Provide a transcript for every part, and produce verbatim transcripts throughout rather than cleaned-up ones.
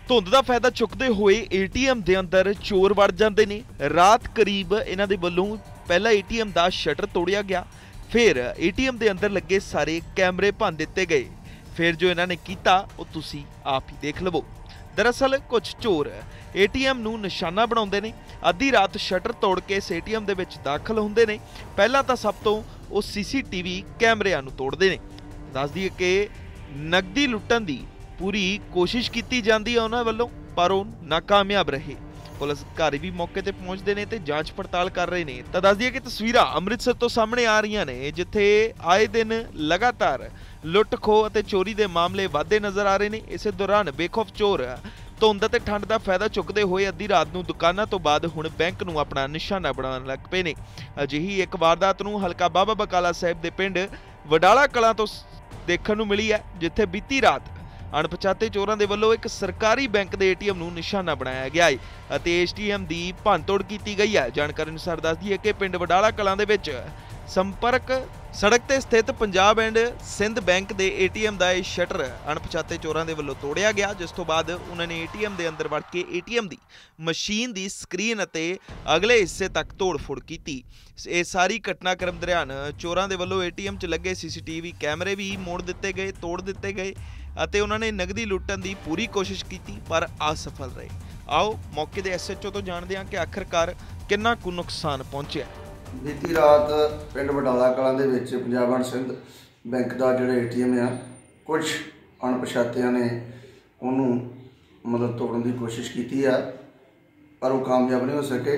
ਧੁੰਦ ਦਾ ਫਾਇਦਾ ਚੁੱਕਦੇ ਹੋਏ ਏਟੀਐਮ ਦੇ ਅੰਦਰ ਚੋਰ ਵੜ ਜਾਂਦੇ ਨੇ। ਰਾਤ ਕਰੀਬ ਇਹਨਾਂ ਦੇ ਵੱਲੋਂ ਪਹਿਲਾ ਏਟੀਐਮ ਦਾ ਸ਼ਟਰ ਤੋੜਿਆ ਗਿਆ, ਫਿਰ ਏਟੀਐਮ ਦੇ ਅੰਦਰ ਲੱਗੇ ਸਾਰੇ ਕੈਮਰੇ ਭੰਨ ਦਿੱਤੇ ਗਏ। ਫਿਰ ਜੋ ਇਹਨਾਂ ਨੇ ਕੀਤਾ ਉਹ ਤੁਸੀਂ ਆਪ ਹੀ ਦੇਖ ਲਵੋ। ਦਰਅਸਲ ਕੁਝ ਚੋਰ ਏਟੀਐਮ ਨੂੰ ਨਿਸ਼ਾਨਾ ਬਣਾਉਂਦੇ ਨੇ, ਅੱਧੀ ਰਾਤ ਸ਼ਟਰ ਤੋੜ ਕੇ ਇਸ ਏਟੀਐਮ ਦੇ ਵਿੱਚ ਦਾਖਲ ਹੁੰਦੇ ਨੇ। ਪਹਿਲਾਂ ਤਾਂ ਸਭ ਤੋਂ ਉਹ ਸੀਸੀਟੀਵੀ ਕੈਮਰਿਆਂ ਨੂੰ ਤੋੜਦੇ ਨੇ। ਦੱਸ ਦਈਏ ਕਿ ਨਕਦੀ ਲੁੱਟਣ ਦੀ पूरी कोशिश की जाती है उन्होंने वालों, पर वो नाकामयाब रहे। पुलिस अधिकारी भी मौके पर पहुंचते हैं तो जांच पड़ताल कर रहे हैं। तो दस दिए कि तस्वीरां अमृतसर तो सामने आ रही ने, जिथे आए दिन लगातार लुट खो और चोरी के मामले वाधे नज़र आ रहे हैं। इस दौरान बेखौफ चोर धुंद ते ठंड का फायदा चुकते हुए अद्धी रात को दुकानों तो बाद हुण बैंक नूं अपना निशाना बनाउण लग पे ने। अजिही एक वारदात नूं हलका बाबा बकाला साहिब के पिंड वडाला कलां तो देखण नूं मिली है, जिथे बीती रात अणपछाते चोरों के वलों एक सरकारी बैंक के एटीएम नूं निशाना बनाया गया है अते एटीएम की भंनतोड़ की गई है। जानकारी अनुसार दस दी है कि पिंड वडाला कलां दे विच संपर्क सड़क ते स्थित पंजाब एंड सिंध बैंक के एटीएम का शटर अणपछाते चोरों के वलों तोड़िया गया, जिस तो बाद उन्होंने एटीएम के अंदर वड़ के एटीएम की मशीन की स्क्रीन अते अगले हिस्से तक तोड़ फोड़ की। ये सारी घटनाक्रम दौरान चोरों के वलों एटीएम च लगे सीसीटीवी कैमरे भी मोड़ दिते गए, तोड़ दिते गए ਅਤੇ ਉਹਨਾਂ ਨੇ ਨਗਦੀ ਲੁੱਟਣ ਦੀ ਪੂਰੀ ਕੋਸ਼ਿਸ਼ ਕੀਤੀ ਪਰ ਅਸਫਲ ਰਹੇ। ਆਓ ਮੌਕੇ ਦੇ ਐਸਐਚਓ ਤੋਂ ਜਾਣਦੇ ਹਾਂ ਕਿ ਆਖਰਕਾਰ ਕਿੰਨਾ ਕੁ ਨੁਕਸਾਨ ਪਹੁੰਚਿਆ। ਬੀਤੀ ਰਾਤ ਪਿੰਡ ਵਡਾਲਾ ਕਲਾਂ ਦੇ ਵਿੱਚ ਪੰਜਾਬ ਐਂਡ ਸਿੰਧ ਬੈਂਕ ਦਾ ਜਿਹੜਾ ਏਟੀਐਮ ਆ, ਕੁਝ ਅਣਪਛਾਤਿਆਂ ਨੇ ਉਹਨੂੰ ਮਤਲਬ ਤੋੜਨ ਦੀ ਕੋਸ਼ਿਸ਼ ਕੀਤੀ ਆ, ਪਰ ਉਹ ਕਾਮਯਾਬ ਨਹੀਂ ਹੋ ਸਕੇ।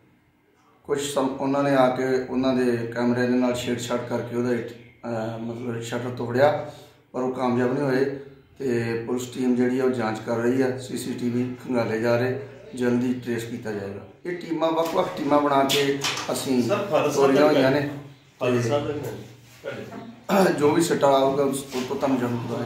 ਕੁਝ ਉਹਨਾਂ ਨੇ ਆ ਕੇ ਉਹਨਾਂ ਦੇ ਕੈਮਰੇ ਦੇ ਨਾਲ ਛੇੜਛਾੜ ਕਰਕੇ ਉਹਦਾ ਮਤਲਬ ਸ਼ਟਰ ਤੋੜਿਆ, पर वो कामयाब नहीं होए। तो पुलिस टीम जी जांच कर रही है, सी सी टी वी खंगाले जा रहे, जल्दी ट्रेस किया जाएगा। ये टीम वक्-वक् टीम बना के असी तोड़िया हुई ने, जो भी सट्टा आऊगा उसको तुम जरूर।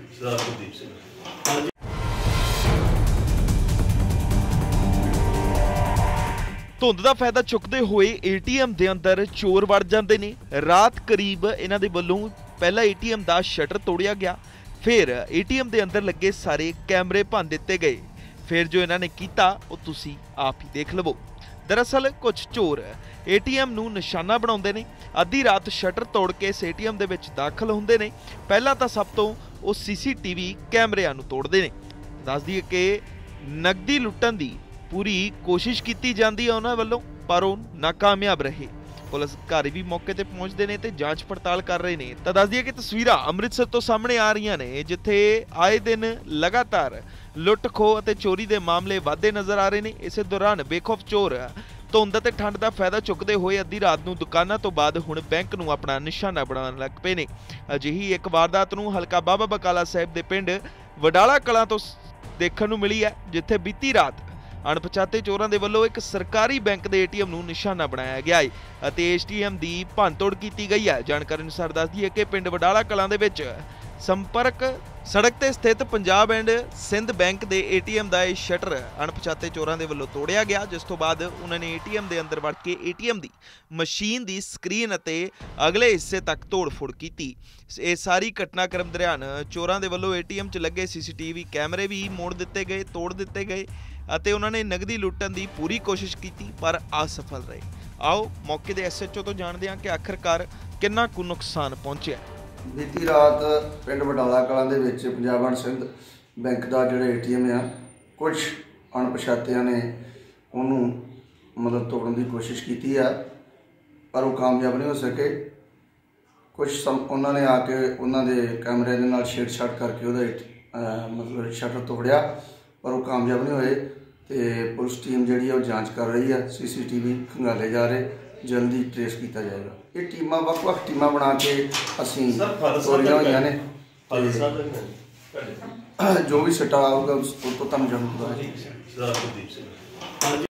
ਧੁੰਦ ਦਾ ਫਾਇਦਾ ਚੁੱਕਦੇ ਹੋਏ ਏਟੀਐਮ ਦੇ ਅੰਦਰ ਚੋਰ ਵੜ ਜਾਂਦੇ ਨੇ। ਰਾਤ ਕਰੀਬ ਇਹਨਾਂ ਦੇ ਵੱਲੋਂ ਪਹਿਲਾ ਏਟੀਐਮ ਦਾ ਸ਼ਟਰ ਤੋੜਿਆ ਗਿਆ, ਫਿਰ ਏਟੀਐਮ ਦੇ ਅੰਦਰ ਲੱਗੇ ਸਾਰੇ ਕੈਮਰੇ ਭੰਨ ਦਿੱਤੇ ਗਏ। ਫਿਰ ਜੋ ਇਹਨਾਂ ਨੇ ਕੀਤਾ ਉਹ ਤੁਸੀਂ ਆਪ ਹੀ ਦੇਖ ਲਵੋ। ਦਰਅਸਲ ਕੁਝ ਚੋਰ ਏਟੀਐਮ ਨੂੰ ਨਿਸ਼ਾਨਾ ਬਣਾਉਂਦੇ ਨੇ, ਅੱਧੀ ਰਾਤ ਸ਼ਟਰ ਤੋੜ ਕੇ ਇਸ ਏਟੀਐਮ ਦੇ ਵਿੱਚ ਦਾਖਲ ਹੁੰਦੇ ਨੇ। ਪਹਿਲਾਂ ਤਾਂ ਸਭ ਤੋਂ ਉਹ ਸੀਸੀਟੀਵੀ ਕੈਮਰਿਆਂ ਨੂੰ ਤੋੜਦੇ ਨੇ। ਦੱਸ ਦਈਏ ਕਿ ਨਕਦੀ ਲੁੱਟਣ ਦੀ पूरी कोशिश की जाती है उन्होंने वालों, पर वो नाकामयाब रहे। पुलिस अधिकारी भी मौके पर पहुंचते हैं तो जांच पड़ताल कर रहे हैं। तो दस दिए कि तस्वीरां अमृतसर तो सामने आ रही ने, जिथे आए दिन लगातार लुट खो और चोरी के मामले वाधे नज़र आ रहे हैं। इस दौरान बेखौफ चोर धुंद ते ठंड का फायदा चुकते हुए अद्धी रात को दुकानों तो बाद हुण बैंक नूं अपना निशाना बनाउण लग पे ने। अजिही एक वारदात नूं हलका बाबा बकाला साहिब के पिंड वडाला कलां तो देखण नूं मिली है, जिथे बीती रात अणपछाते चोरों के वलों एक सरकारी बैंक के एटीएम नूं निशाना बनाया गया है अते एटीएम की भंनतोड़ की गई है। जानकारी अनुसार दस दी है कि पिंड वडाला कलां दे विच संपर्क सड़क ते स्थित पंजाब एंड सिंध बैंक के एटीएम का शटर अणपछाते चोरों के वलों तोड़िया गया, जिस तो बाद उन्होंने एटीएम के अंदर वड़ के एटीएम की मशीन की स्क्रीन अते अगले हिस्से तक तोड़ फोड़ की। ये सारी घटनाक्रम दौरान चोरों के वलों एटीएम च लगे सीसीटीवी कैमरे भी मोड़ दिते गए, तोड़ दिते गए ਅਤੇ ਉਹਨਾਂ ਨੇ ਨਗਦੀ ਲੁੱਟਣ ਦੀ ਪੂਰੀ ਕੋਸ਼ਿਸ਼ ਕੀਤੀ ਪਰ ਅਸਫਲ ਰਹੇ। ਆਓ ਮੌਕੇ ਦੇ ਐਸਐਚਓ ਤੋਂ ਜਾਣਦੇ ਹਾਂ ਕਿ ਆਖਰਕਾਰ ਕਿੰਨਾ ਕੁ ਨੁਕਸਾਨ ਪਹੁੰਚਿਆ। ਬੀਤੀ ਰਾਤ ਪਿੰਡ ਵਡਾਲਾ ਕਲਾਂ ਦੇ ਵਿੱਚ ਪੰਜਾਬ ਐਂਡ ਸਿੰਧ ਬੈਂਕ ਦਾ ਜਿਹੜਾ ਏਟੀਐਮ ਆ, ਕੁਝ ਅਣਪਛਾਤਿਆਂ ਨੇ ਉਹਨੂੰ ਮਤਲਬ ਤੋੜਨ ਦੀ ਕੋਸ਼ਿਸ਼ ਕੀਤੀ ਆ, ਪਰ ਉਹ ਕਾਮਯਾਬ ਨਹੀਂ ਹੋ ਸਕੇ। ਕੁਝ ਉਹਨਾਂ ਨੇ ਆ ਕੇ ਉਹਨਾਂ ਦੇ ਕੈਮਰੇ ਦੇ ਨਾਲ ਛੇੜਛਾੜ ਕਰਕੇ ਉਹਦਾ ਮਤਲਬ ਸ਼ਟਰ ਤੋੜਿਆ, पर वो कामयाब नहीं होए। तो पुलिस टीम जी जांच कर रही है, सी सी टी वी खंगाले जा रहे, जल्दी ट्रेस किया जाएगा। ये टीम वक्-वक् टीम बना के असी तोड़िया हुई ने, जो भी सट्टा आऊगा उसको तुम जरूर।